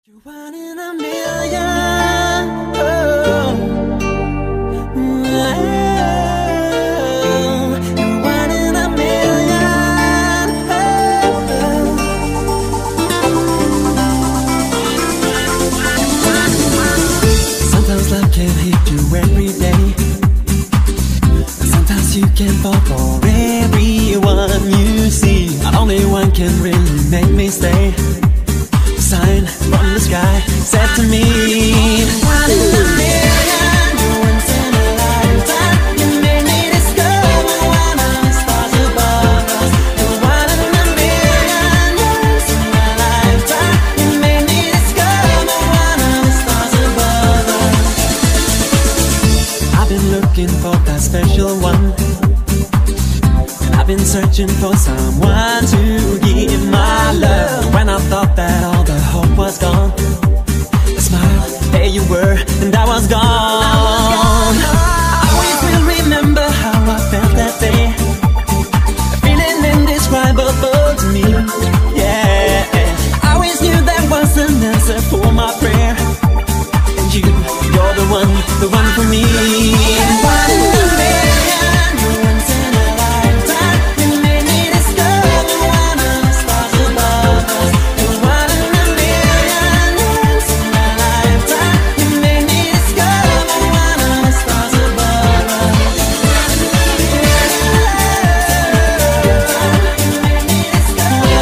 You're one in a million. Oh. You're one in a million. Sometimes love can hit you every day. Sometimes you can fall for everyone you see. Not only one can really make me stay. Sign from the sky said to me, one in a million, you're once in a lifetime. You made me discover one of the stars above us. You're one in a million, you're once in a lifetime. You made me discover one of the stars above us. I've been looking for that special one, and I've been searching for someone to give my love. When I thought that all the hope was gone, a smile, there you were, and I was gone. I always will remember how I felt that day, a feeling indescribable to me. Yeah, I always knew there was an answer for my prayer, and you're the one for me. One in a million, you're once in a lifetime. You made me discover one of the stars above us. You're one in a million, you're once in a lifetime. You made me discover one of the stars above us. You made me discover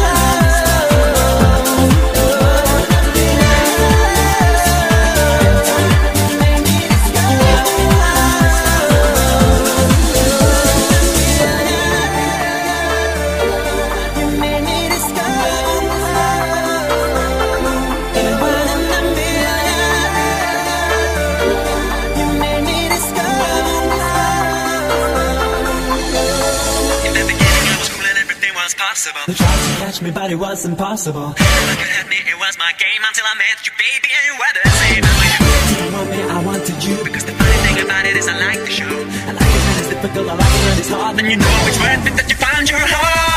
possible. They tried to catch me, but it was impossible. Look at me, it was my game until I met you, baby, and you were the same. You want me, I wanted you. Because the funny thing about it is I like the show. I like it when it's difficult, I like it when it's hard. Then you know it's worth it that you found your heart.